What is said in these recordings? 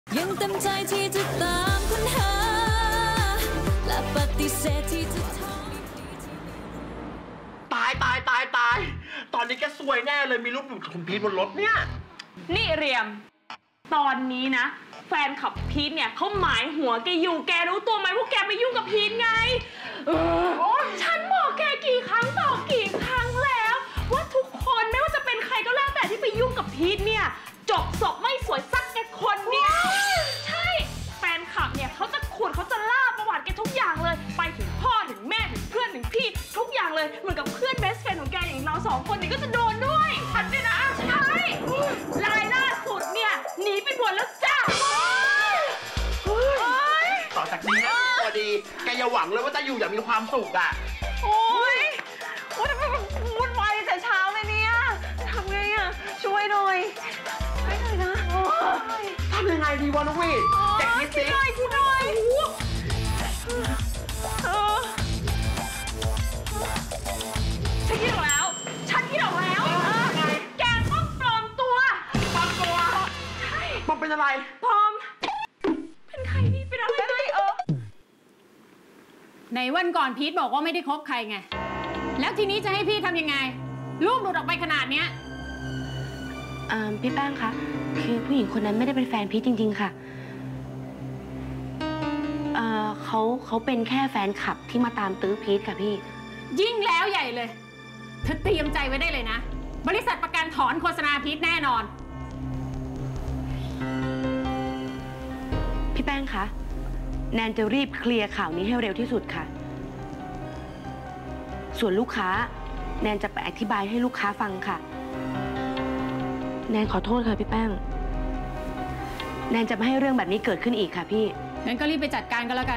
ยังเต็มใจที่จะตามค้นหาและปฏิเสธที่จะตายตอนนี้แกซวยแน่เลยมีรูปหลุดคุณพีทบนรถเนี่ยนี่เรียมตอนนี้นะแฟนขับพีทเนี่ยเขาหมายหัวแกอยู่แกรู้ตัวไหมว่าแกไปยุ่งกับพีทไงฉันบอกแกกี่ครั้งต่อกี่ครั้งแล้วว่าทุกคนไม่ว่าจะเป็นใครก็แล้วแต่ที่ไปยุ่งกับพีทเนี่ยจบศพไม่สวยสักแค่คนเดียวใช่แฟนคลับเนี่ยเขาจะขุดเขาจะล่าประวัติแกทุกอย่างเลยไปถึงพ่อถึงแม่ถึงเพื่อนถึงพี่ทุกอย่างเลยเหมือนกับเพื่อนเบสเฟรนด์ของแกอย่างเรา2 คนเนี่ยก็จะโดนด้วยฉันเนี่ยนะใช่รายล่าสุดเนี่ยหนีไปบวชแล้วจ้าต่อจากนี้นะพอดีแกอย่าหวังเลยว่าจะอยู่อย่างมีความสุขอ่ะโอ๊ยทำไมมันวุ่นวายแต่เช้าเลยเนี่ยทำไงอ่ะช่วยหน่อยนะทำยังไงดีวะน้องวิแกคิดสิคิดหน่อยฉันคิดออกแล้วแกต้องปลอมตัวใช่ปลอมเป็นอะไรปลอมเป็นใครนี่เป็นอะไรในวันก่อนพีทบอกว่าไม่ได้คบใครไงแล้วทีนี้จะให้พี่ทำยังไงรูปหลุดออกไปขนาดเนี้ยพี่แป้งคะคือผู้หญิงคนนั้นไม่ได้เป็นแฟนพีทจริงๆค่ะเขาเป็นแค่แฟนคลับที่มาตามตื้อพีทค่ะพี่ยิ่งแล้วใหญ่เลยเธอเตรียมใจไว้ได้เลยนะบริษัทประกันถอนโฆษณาพีทแน่นอนพี่แป้งคะแนนจะรีบเคลียร์ข่าวนี้ให้เร็วที่สุดค่ะส่วนลูกค้าแนนจะไปอธิบายให้ลูกค้าฟังค่ะแนนขอโทษค่ะพี่แป้งแนนจะไม่ให้เรื่องแบบนี้เกิดขึ้นอีกค่ะพี่งั้นก็รีบไปจัดการกันแล้วกัน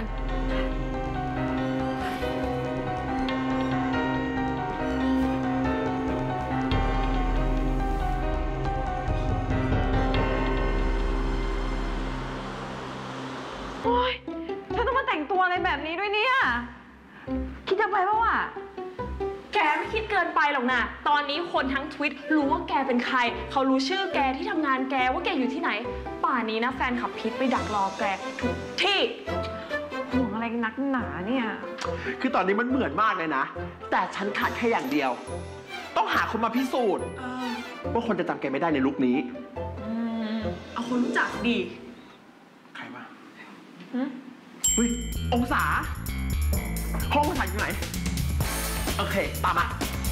โอ๊ยฉันต้องมาแต่งตัวอะไรแบบนี้ด้วยเนี่ยคิดจะไปปะวะแกไม่คิดเกินไปหรอกนะตอนนี้คนทั้งทวิตรู้ว่าแกเป็นใครเขารู้ชื่อแกที่ทำงานแกว่าแกอยู่ที่ไหนป่านนี้นะแฟนขับพีทไปดักรอแกทุกที่ห่วงอะไรนักหนาเนี่ยคือตอนนี้มันเหมือนมากเลยนะแต่ฉันขาดแค่อย่างเดียวต้องหาคนมาพิสูจน์ว่าคนจะจำแกไม่ได้ในลุคนี้เอาคนรู้จักดีใครวะเฮ้ยองศาห้ององศาอยู่ไหนโอเคตามมา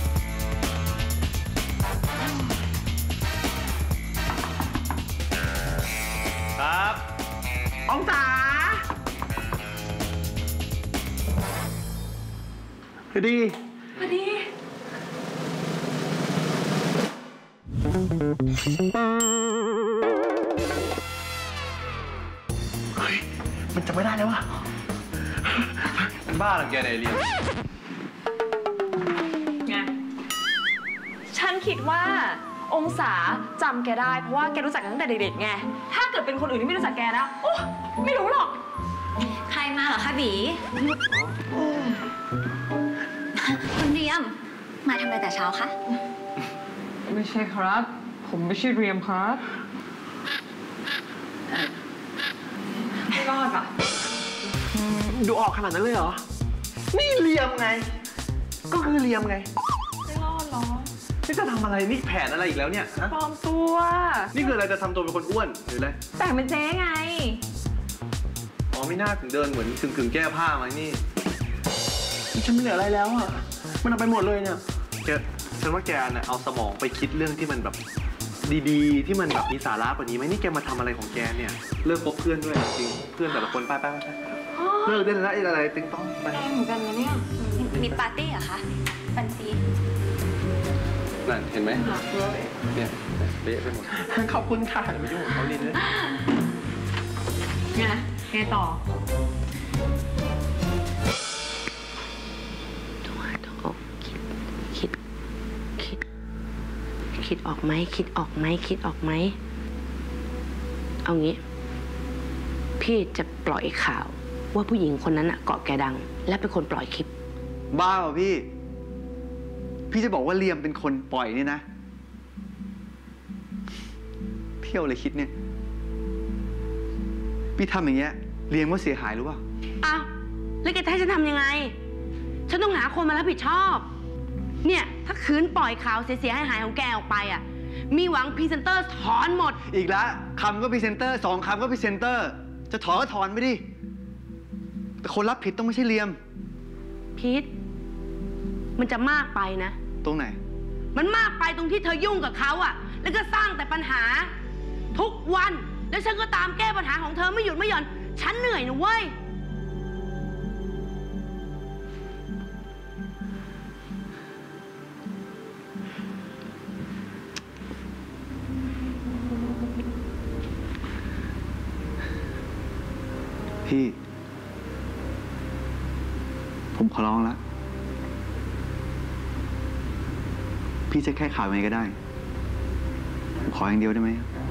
ครับองศาพอดีเฮ้ยมันจะไม่ได้แล้ววะเป็นบ้าหรอแกไหนเรียนไงฉันคิดว่าองศาจำแกได้เพราะว่าแกรู้จักกันตั้งแต่เด็กๆไงถ้าเกิดเป็นคนอื่นที่ไม่รู้จักแกนะโอ้ไม่รู้หรอกใครมาเหรอคะบีคุณเรียมมาทำอะไรแต่เช้าคะไม่ใช่ครับผมไม่ใช่เรียมครับไม่รอดป่ะดูออกขนาดนั้นเลยเหรอนี่เลียมไงก็คือเลียมไงไม่รอดหรอนี่จะทำอะไรนี่แผนอะไรอีกแล้วเนี่ยปลอมตัวนี่คืออะไรจะทำตัวเป็นคนอ้วนหรืออะไรแต่งเป็นเจ๊ไงอ๋อไม่น่าถึงเดินเหมือนกึ่งแก้ผ้ามานี่ฉันไม่เหลืออะไรแล้วอ่ะมันเอาไปหมดเลยเนี่ยฉันว่าแกเนี่ยเอาสมองไปคิดเรื่องที่มันแบบดีๆที่มันแบบมีสาระกว่านี้ไหมนี่แกมาทำอะไรของแกเนี่ยเลิกคบเพื่อนด้วยจริงเพื่อนแต่ละคนไปเลิกได้แล้วอะไรติ๊งต้องไปเหมือนกันนะเนี่ยมีปาร์ตี้เหรอคะปันตีนั่นเห็นไหมเนี่ยเละไปหมดขอบคุณค่ะไม่ยุ่งเขาลินเลยไงต่อคิดออกไหมเอางี้พี่จะปล่อยข่าวว่าผู้หญิงคนนั้นเกาะแกดังและเป็นคนปล่อยคลิปบ้าเหรอพี่จะบอกว่าเลียมเป็นคนปล่อยนี่นะเที่ยวเลยคิดเนี่ยพี่ทำอย่างเงี้ยเรียนว่าเสียหายหรือเปล่าอ้าวแล้วแกจะให้ฉันทำยังไง ฉันต้องหาคนมารับผิดชอบ เนี่ยถ้าคืนปล่อยข่าวเสียหายของแกออกไปอ่ะ มีหวังพรีเซนเตอร์ถอนหมดอีกแล้วคำก็พรีเซนเตอร์2 คำก็พรีเซนเตอร์จะถอนก็ถอนไปดิแต่คนรับผิดต้องไม่ใช่เลียมพีทมันจะมากไปนะตรงไหนมันมากไปตรงที่เธอยุ่งกับเขาอะแล้วก็สร้างแต่ปัญหา ทุกวัน แล้วฉันก็ตามแก้ปัญหาของเธอไม่หยุดไม่หย่อน ฉันเหนื่อยนะเว้ยพี่ ผมขอร้องแล้ว พี่จะแค่ข่าวยังไงก็ได้ผมขออย่างเดียวได้ไหม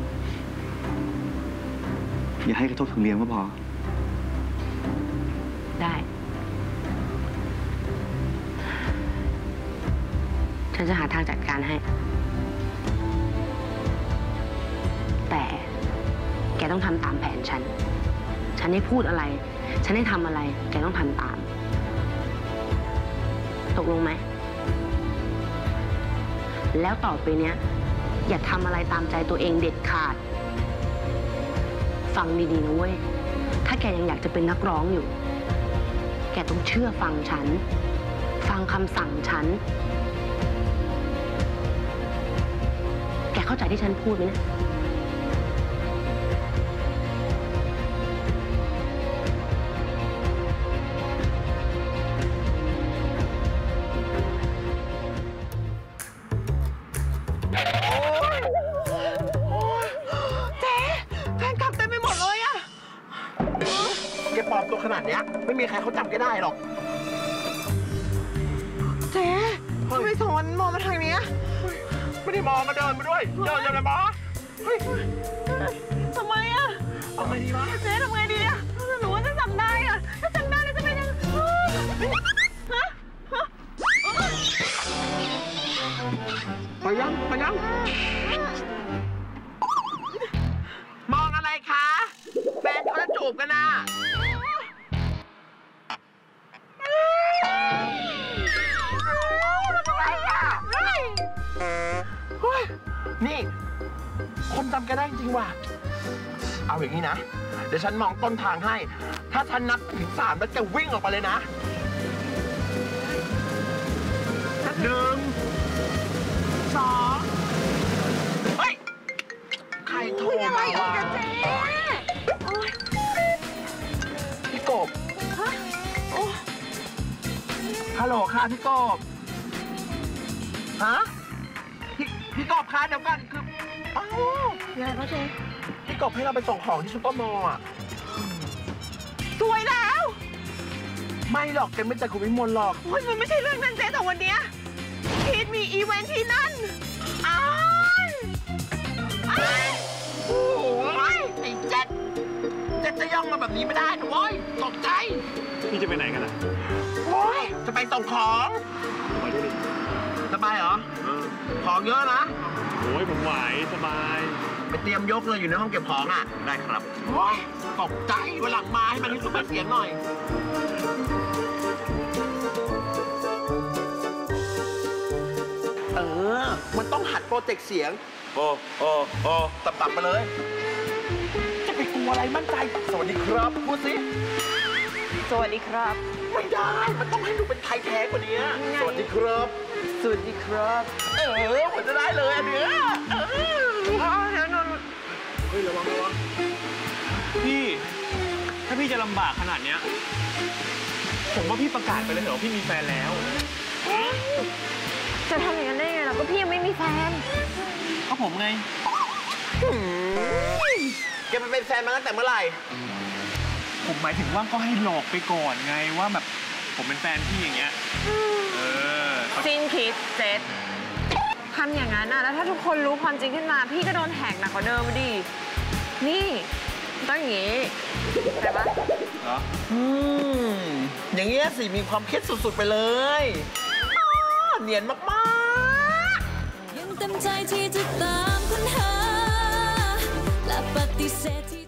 อย่าให้กระทบถึงเลียมก็พอได้ ฉันจะหาทางจัดการให้ แต่แกต้องทำตามแผนฉัน ฉันให้พูดอะไร ฉันให้ทำอะไร แกต้องทำตาม ตกลงไหม แล้วต่อไปเนี้ย อย่าทำอะไรตามใจตัวเองเด็ดขาด ฟังดีๆนะเว้ย ถ้าแกยังอยากจะเป็นนักร้องอยู่ แกต้องเชื่อฟังฉัน ฟังคำสั่งฉัน แกเข้าใจที่ฉันพูดไหมนะแกปลอมตัวขนาดเนี้ยไม่มีใครเขาจำแกได้หรอกเจ๊ทำไมสอนมองมาทางเนี้ยไม่ได้มองมาเดินมาด้วย เดินยังไงบอสเฮ้ยทำไมอะเอาไงดีวะเจ๊ทำไงดีอะหนูว่าจะจำได้อะถ้าจำได้แล้วจะเป็นยังไงฮะไปยังไปยัง มองอะไรคะแฟนเขาจะจูบกันนะนี่ คนจำแกได้จริงว่ะ เอาอย่างนี้นะ เดี๋ยวฉันมองต้นทางให้ ถ้าฉันนับถึง3แล้วแกวิ่งออกไปเลยนะ 1 2 เฮ้ย ใครโทรมาวะพี่กบฮัลโหลค่ะพี่กบ ฮะ พี่กบคะเดี๋ยวกันคืออ้าวยังไงคะเจ๊พี่กบให้เราไปส่งของที่ซุปเปอร์มอลล์อ่ะสวยแล้วไม่หรอกแกไม่เจอคุณวิมลหรอกโอ้ยมันไม่ใช่เรื่องนั้นเจ๊แต่วันเนี้ยพีทมีอีเวนท์ที่นั่นอ้ายอ้ายโอ้ยไอ้เจ็ดจะย่องมาแบบนี้ไม่ได้นะเว้ยตกใจพี่จะไปไหนกันล่ะโอ้ยจะไปส่งของไปด้วยดิสบายเหรอ ของเยอะนะโอ้ยผมไหวสบายไปเตรียมยกเลยอยู่ในห้องเก็บของอ่ะ ได้ครับโอ้ยตกใจวันหลังมาให้มันรู้สึกเสียงหน่อย มันต้องหัดโปรเจกต์เสียง โอ้ตับๆไปเลย จะไปกลัวอะไรมั่นใจ สวัสดีครับ พูดสิสวัสดีครับไม่ได้ มันต้องให้ดูเป็นไทยแท้กว่านี้ สวัสดีครับสวัสดีครับเหมือนจะได้เลยอันเนี้ยเดี๋ยวนนเฮ้ยระวังพี่ ถ้าพี่จะลำบากขนาดเนี้ย ผมว่าพี่ประกาศไปเลยเถอะว่าพี่มีแฟนแล้วจะทำอย่างนั้นได้ไงล่ะก็พี่ยังไม่มีแฟนก็ผมไงแกไปเป็นแฟนมาตั้งแต่เมื่อไหร่ผมหมายถึงว่าก็ให้หลอกไปก่อนไงว่าแบบผมเป็นแฟนพี่อย่างเงี้ยสิ้นคิดเจ็ดทำอย่างนั้นนะแล้วถ้าทุกคนรู้ความจริงขึ้นมา พี่ก็โดนแหกหนักกว่าเดิมดิ นี่ต้องอย่างงี้ใช่ปะเหรออย่างเงี้ยสิมีความคิดสุดๆไปเลยเนียนมากๆยังเต็มใจที่จะตามค้นหาและปฏิเสธที่